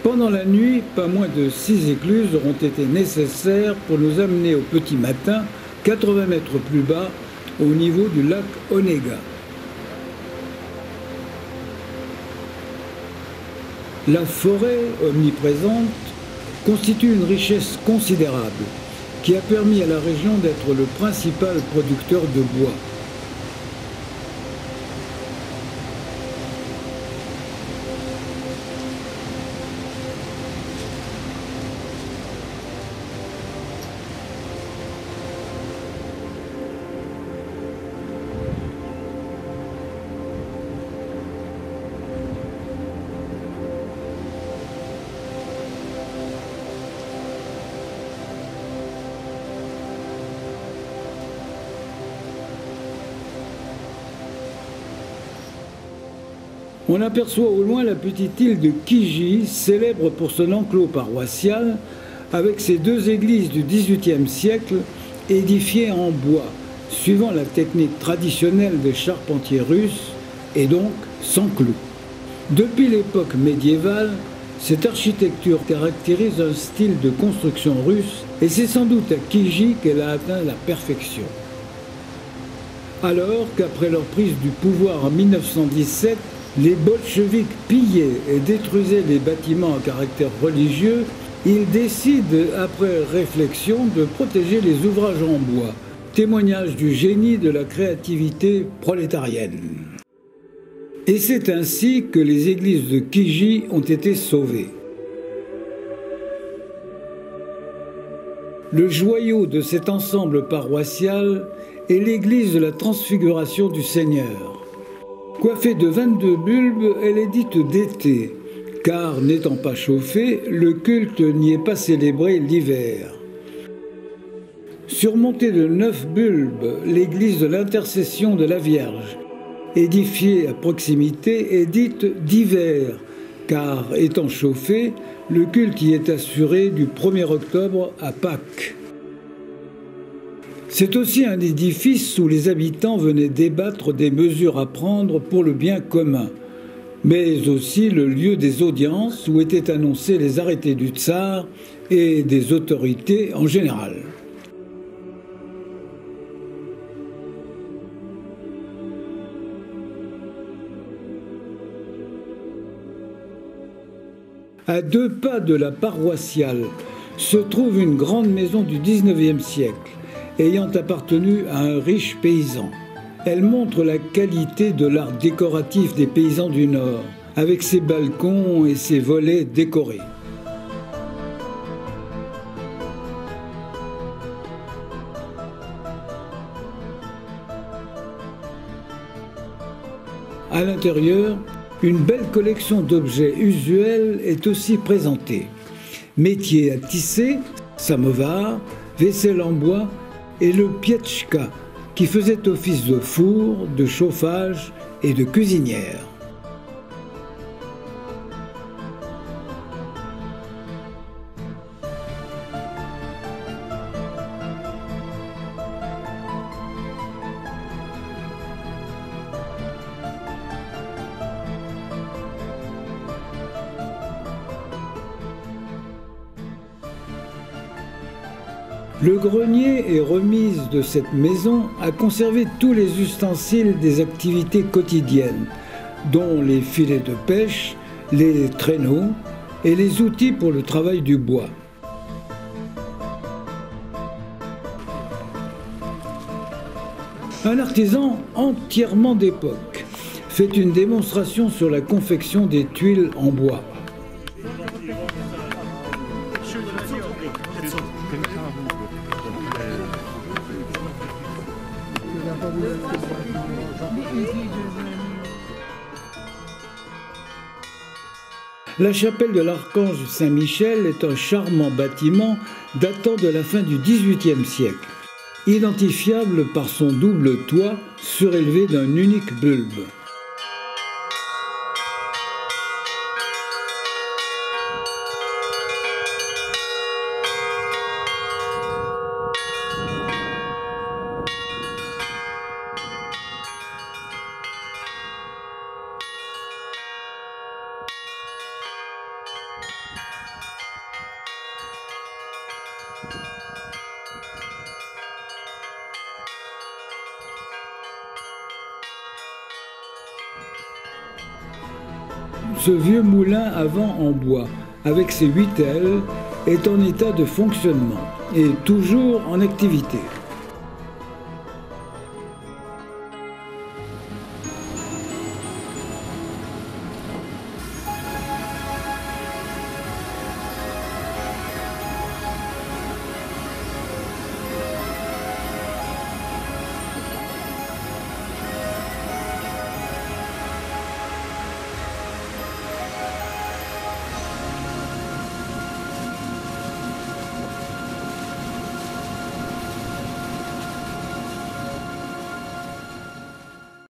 Pendant la nuit, pas moins de 6 écluses auront été nécessaires pour nous amener au petit matin, 80 mètres plus bas, au niveau du lac Onega. La forêt, omniprésente, constitue une richesse considérable qui a permis à la région d'être le principal producteur de bois. On aperçoit au loin la petite île de Kiji, célèbre pour son enclos paroissial, avec ses 2 églises du XVIIIe siècle édifiées en bois, suivant la technique traditionnelle des charpentiers russes, et donc sans clous. Depuis l'époque médiévale, cette architecture caractérise un style de construction russe, et c'est sans doute à Kiji qu'elle a atteint la perfection. Alors qu'après leur prise du pouvoir en 1917, les bolcheviks pillaient et détruisaient les bâtiments à caractère religieux, ils décident, après réflexion, de protéger les ouvrages en bois, témoignage du génie de la créativité prolétarienne. Et c'est ainsi que les églises de Kiji ont été sauvées. Le joyau de cet ensemble paroissial est l'église de la Transfiguration du Seigneur. Coiffée de 22 bulbes, elle est dite d'été, car n'étant pas chauffée, le culte n'y est pas célébré l'hiver. Surmontée de 9 bulbes, l'église de l'Intercession de la Vierge, édifiée à proximité, est dite d'hiver, car étant chauffée, le culte y est assuré du 1er octobre à Pâques. C'est aussi un édifice où les habitants venaient débattre des mesures à prendre pour le bien commun, mais aussi le lieu des audiences où étaient annoncés les arrêtés du tsar et des autorités en général. À 2 pas de la paroissiale se trouve une grande maison du XIXe siècle, ayant appartenu à un riche paysan. Elle montre la qualité de l'art décoratif des paysans du Nord, avec ses balcons et ses volets décorés. À l'intérieur, une belle collection d'objets usuels est aussi présentée. Métiers à tisser, samovar, vaisselle en bois, et le pietchka, qui faisait office de four, de chauffage et de cuisinière. Le grenier et remise de cette maison a conservé tous les ustensiles des activités quotidiennes, dont les filets de pêche, les traîneaux et les outils pour le travail du bois. Un artisan entièrement d'époque fait une démonstration sur la confection des tuiles en bois. La chapelle de l'Archange Saint-Michel est un charmant bâtiment datant de la fin du XVIIIe siècle, identifiable par son double toit surélevé d'un unique bulbe. ce vieux moulin à vent en bois, avec ses 8 ailes, est en état de fonctionnement et toujours en activité.